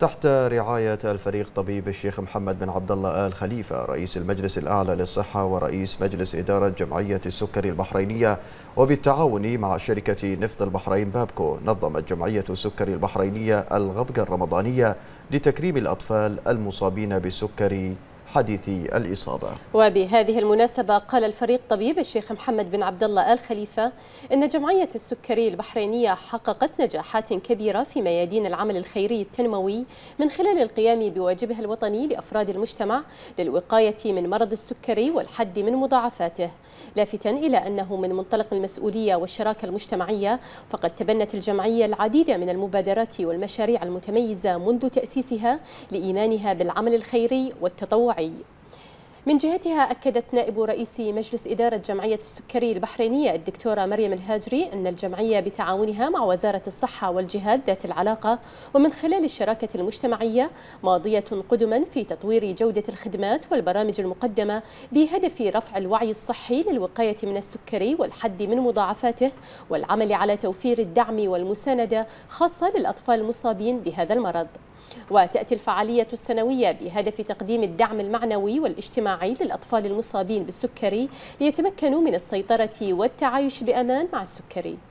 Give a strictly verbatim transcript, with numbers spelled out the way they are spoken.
تحت رعاية الفريق طبيب الشيخ محمد بن عبد الله آل خليفة رئيس المجلس الأعلى للصحة ورئيس مجلس إدارة جمعية السكري البحرينية، وبالتعاون مع شركة نفط البحرين بابكو، نظمت جمعية السكري البحرينية الغبقة الرمضانية لتكريم الأطفال المصابين بالسكري حديثي الإصابة. وبهذه المناسبة قال الفريق طبيب الشيخ محمد بن عبد الله آل خليفة إن جمعية السكري البحرينية حققت نجاحات كبيرة في ميادين العمل الخيري التنموي من خلال القيام بواجبها الوطني لأفراد المجتمع للوقاية من مرض السكري والحد من مضاعفاته، لافتا إلى أنه من منطلق المسؤولية والشراكة المجتمعية فقد تبنت الجمعية العديد من المبادرات والمشاريع المتميزة منذ تأسيسها لإيمانها بالعمل الخيري والتطوعي. من جهتها أكدت نائب رئيس مجلس إدارة جمعية السكري البحرينية الدكتورة مريم الهاجري أن الجمعية بتعاونها مع وزارة الصحة والجهات ذات العلاقة ومن خلال الشراكة المجتمعية ماضية قدما في تطوير جودة الخدمات والبرامج المقدمة بهدف رفع الوعي الصحي للوقاية من السكري والحد من مضاعفاته والعمل على توفير الدعم والمساندة خاصة للأطفال المصابين بهذا المرض. وتأتي الفعالية السنوية بهدف تقديم الدعم المعنوي والاجتماعي للأطفال المصابين بالسكري ليتمكنوا من السيطرة والتعايش بأمان مع السكري.